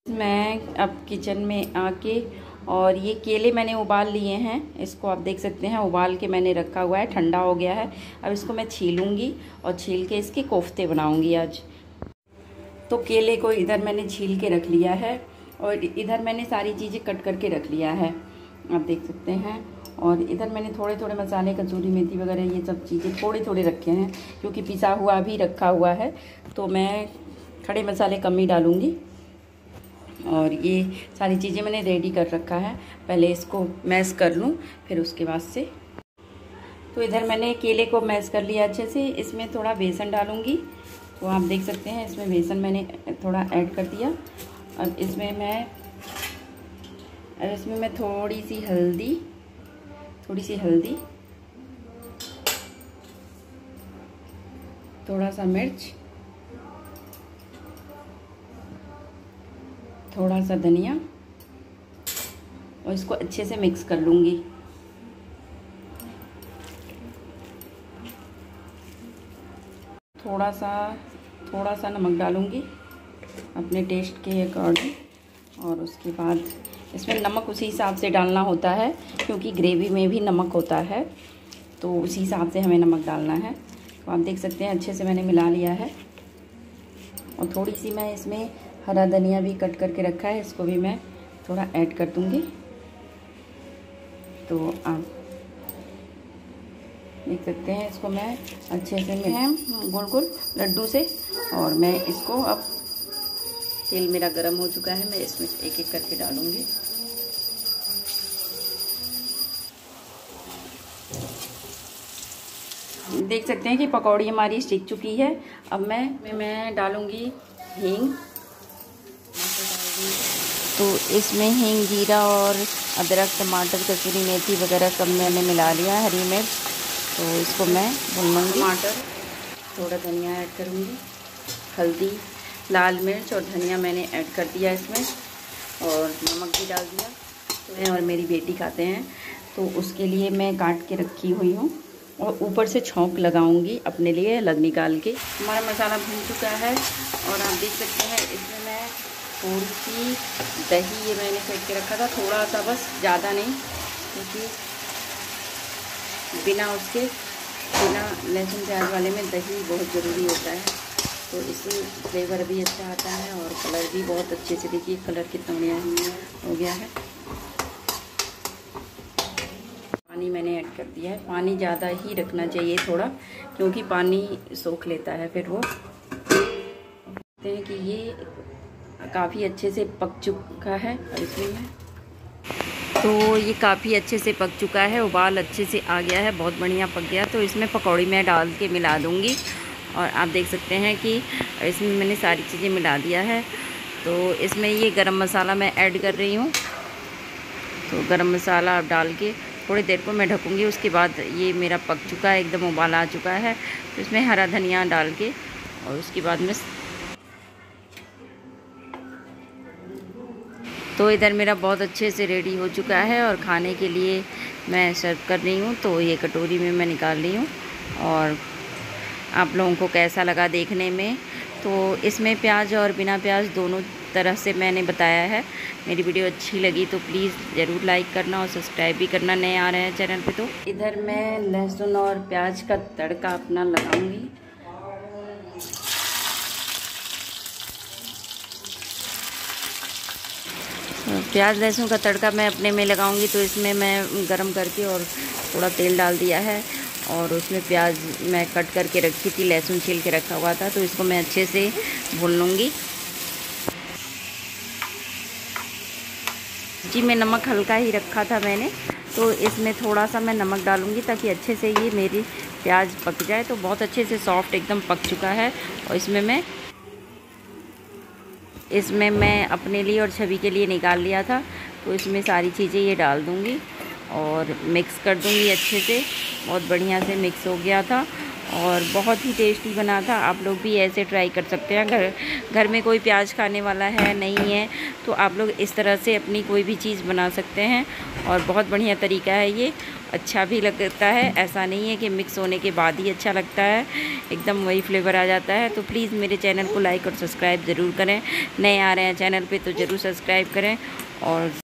मैं अब किचन में आके और ये केले मैंने उबाल लिए हैं। इसको आप देख सकते हैं, उबाल के मैंने रखा हुआ है, ठंडा हो गया है। अब इसको मैं छीलूंगी और छील के इसके कोफ्ते बनाऊंगी आज। तो केले को इधर मैंने छील के रख लिया है और इधर मैंने सारी चीज़ें कट करके रख लिया है, आप देख सकते हैं। और इधर मैंने थोड़े थोड़े मसाले, कसूरी मेथी वगैरह ये सब चीज़ें थोड़े थोड़े रखे हैं, क्योंकि पिसा हुआ भी रखा हुआ है तो मैं खड़े मसाले कम ही डालूँगी। और ये सारी चीज़ें मैंने रेडी कर रखा है, पहले इसको मैश कर लूँ फिर उसके बाद से। तो इधर मैंने केले को मैश कर लिया अच्छे से। इसमें थोड़ा बेसन डालूँगी, तो आप देख सकते हैं इसमें बेसन मैंने थोड़ा ऐड कर दिया। अब इसमें मैं थोड़ी सी हल्दी, थोड़ा सा मिर्च, थोड़ा सा धनिया और इसको अच्छे से मिक्स कर लूँगी। थोड़ा सा नमक डालूँगी अपने टेस्ट के अकॉर्डिंग। और उसके बाद इसमें नमक उसी हिसाब से डालना होता है, क्योंकि ग्रेवी में भी नमक होता है, तो उसी हिसाब से हमें नमक डालना है। तो आप देख सकते हैं अच्छे से मैंने मिला लिया है। और थोड़ी सी मैं इसमें हरा धनिया भी कट करके रखा है, इसको भी मैं थोड़ा ऐड कर दूँगी। तो आप देख सकते हैं इसको मैं अच्छे से गोल गोल लड्डू से, और मैं इसको अब तेल मेरा गरम हो चुका है, मैं इसमें एक एक करके डालूँगी। देख सकते हैं कि पकौड़ी हमारी सिक चुकी है। अब मैं डालूँगी हींग। तो इसमें हींग, जीरा और अदरक, टमाटर, कसूरी मेथी वगैरह सब मैंने मिला लिया, हरी मिर्च। तो इसको मैं भून लूँगी। टमाटर, थोड़ा धनिया ऐड करूँगी, हल्दी, लाल मिर्च और धनिया मैंने ऐड कर दिया इसमें, और नमक भी डाल दिया। तो मैं और मेरी बेटी खाते हैं, तो उसके लिए मैं काट के रखी हुई हूँ और ऊपर से छौंक लगाऊंगी अपने लिए अलग निकाल के। हमारा मसाला भून चुका है और आप देख सकते हैं इसमें मैं थोड़ी सी दही, ये मैंने फेंट के रखा था थोड़ा सा, बस ज़्यादा नहीं, क्योंकि बिना लहसुन प्याज वाले में दही बहुत ज़रूरी होता है, तो इससे फ्लेवर भी अच्छा आता है और कलर भी बहुत अच्छे से, देखिए कलर कितना बढ़िया हो गया है। पानी मैंने ऐड कर दिया है, पानी ज़्यादा ही रखना चाहिए थोड़ा, क्योंकि पानी सोख लेता है फिर वो। देखते हैं कि ये काफ़ी अच्छे से पक चुका है। और इसमें तो ये काफ़ी अच्छे से पक चुका है, उबाल अच्छे से आ गया है, बहुत बढ़िया पक गया। तो इसमें पकौड़ी मैं डाल के मिला दूँगी। और आप देख सकते हैं कि इसमें मैंने सारी चीज़ें मिला दिया है। तो इसमें ये गरम मसाला मैं ऐड कर रही हूँ। तो गरम मसाला आप डाल के थोड़ी देर को मैं ढकूँगी। उसके बाद ये मेरा पक चुका है, एकदम उबाल आ चुका है। तो इसमें हरा धनिया डाल के और उसके बाद में तो इधर मेरा बहुत अच्छे से रेडी हो चुका है और खाने के लिए मैं सर्व कर रही हूँ। तो ये कटोरी में मैं निकाल रही हूँ। और आप लोगों को कैसा लगा देखने में, तो इसमें प्याज और बिना प्याज दोनों तरह से मैंने बताया है। मेरी वीडियो अच्छी लगी तो प्लीज़ ज़रूर लाइक करना और सब्सक्राइब भी करना, नए आ रहे हैं चैनल पे। तो इधर मैं लहसुन और प्याज का तड़का अपना लगाऊंगी। प्याज लहसुन का तड़का मैं अपने में लगाऊंगी। तो इसमें मैं गरम करके और थोड़ा तेल डाल दिया है और उसमें प्याज मैं कट करके रखी थी, लहसुन छील के रखा हुआ था, तो इसको मैं अच्छे से भून लूँगी। जी मैं नमक हल्का ही रखा था मैंने, तो इसमें थोड़ा सा मैं नमक डालूँगी ताकि अच्छे से ये मेरी प्याज पक जाए। तो बहुत अच्छे से सॉफ्ट एकदम पक चुका है। और इसमें मैं अपने लिए और छवि के लिए निकाल लिया था। तो इसमें सारी चीज़ें ये डाल दूँगी और मिक्स कर दूँगी अच्छे से। बहुत बढ़िया से मिक्स हो गया था और बहुत ही टेस्टी बना था। आप लोग भी ऐसे ट्राई कर सकते हैं। घर में कोई प्याज खाने वाला है नहीं है तो आप लोग इस तरह से अपनी कोई भी चीज़ बना सकते हैं और बहुत बढ़िया तरीका है ये, अच्छा भी लगता है। ऐसा नहीं है कि मिक्स होने के बाद ही अच्छा लगता है, एकदम वही फ्लेवर आ जाता है। तो प्लीज़ मेरे चैनल को लाइक और सब्सक्राइब ज़रूर करें, नए आ रहे हैं चैनल पे तो ज़रूर सब्सक्राइब करें। और